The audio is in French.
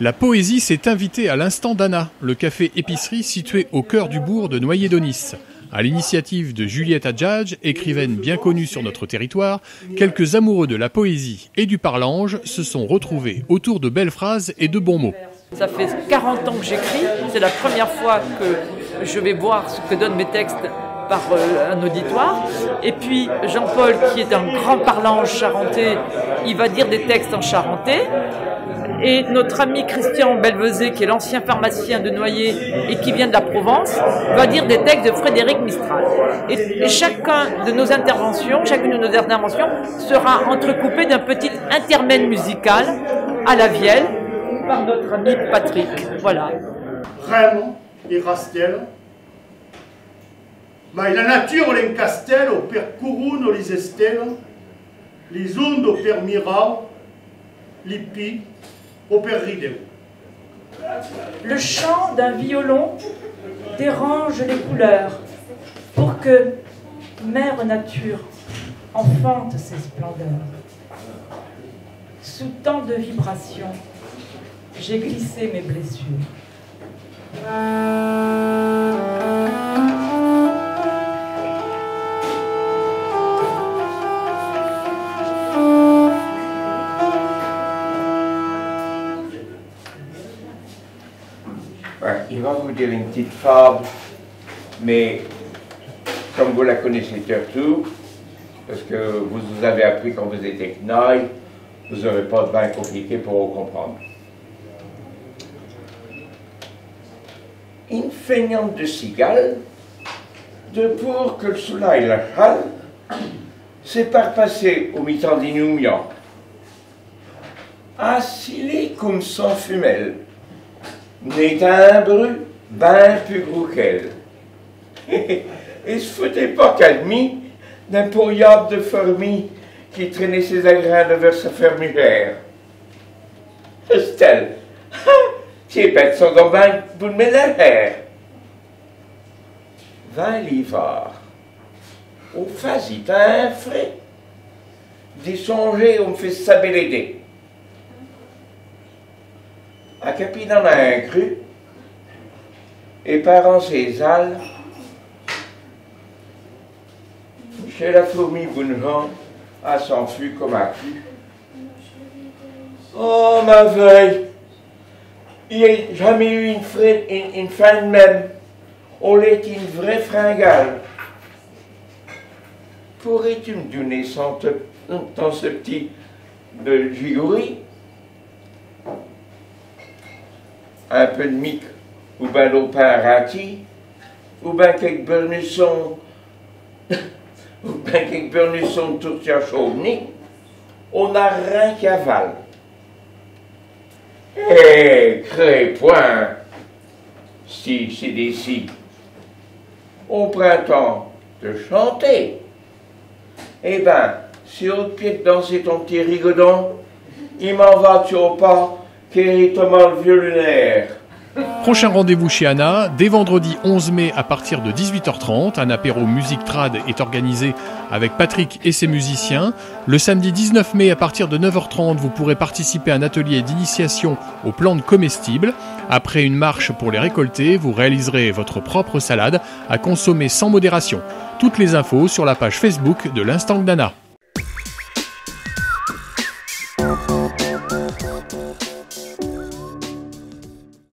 La poésie s'est invitée à l'Instant d'Anna, le café-épicerie situé au cœur du bourg de Noyer-d'Aunis. À l'initiative de Juliette Adjadj, écrivaine bien connue sur notre territoire, quelques amoureux de la poésie et du parlange se sont retrouvés autour de belles phrases et de bons mots. Ça fait 40 ans que j'écris, c'est la première fois que je vais voir ce que donnent mes textes par un auditoire. Et puis Jean-Paul, qui est un grand parlant charentais, il va dire des textes en charentais. Et notre ami Christian Belvezé, qui est l'ancien pharmacien de Noyer et qui vient de la Provence, va dire des textes de Frédéric Mistral. Et chacune de nos interventions sera entrecoupée d'un petit intermède musical à la vielle par notre ami Patrick. Voilà. Rem et Rastel. Mais la nature l'encastelle au père Couroun, les estelles, les ondes au père Mira, les pis au père Ridéo. Le chant d'un violon dérange les couleurs pour que Mère Nature enfante ses splendeurs. Sous tant de vibrations, j'ai glissé mes blessures. Il va vous dire une petite fable, mais comme vous la connaissez surtout, parce que vous avez appris quand vous étiez knaï, vous n'aurez pas de bien compliqué pour comprendre. Une feignante de cigale, de pour que le soleil la chale, s'est par passé au mi-temps d'inouïant, assilé comme sans femelle, n'est un bru ben plus gros qu'elle. Et se foutait pas calmi d'un pourriable de fourmi qui traînait ses agrins vers sa fermigère. Estelle, tes bêtes sont dans un bout de ménagère. 20 livres. Au fasit un frais. D'y songer, on me fait saber les dés. À Capi dans un cru, et parant ses ailes, chez la fourmi Bounjean, à s'enfuir comme un cul. Oh, ma veuille, il n'y a jamais eu une fin de même. On est une vraie fringale. Pourrais-tu me donner dans ce petit gigouri un peu de mic, ou bien d'eau pain râti, ou bien quelques bernussons, ou bien quelques bernussons de tourtière chauvenie, on n'a rien qui avale. Eh, crée point, si c'est d'ici, au printemps, de chanter. Eh ben, si au pied de danser ton petit rigodon, il m'en va-tu au pas, qui Thomas le vieux lunaire. Prochain rendez-vous chez Anna, dès vendredi 11 mai à partir de 18h30. Un apéro musique trad est organisé avec Patrick et ses musiciens. Le samedi 19 mai à partir de 9h30, vous pourrez participer à un atelier d'initiation aux plantes comestibles. Après une marche pour les récolter, vous réaliserez votre propre salade à consommer sans modération. Toutes les infos sur la page Facebook de l'Instant d'Anna.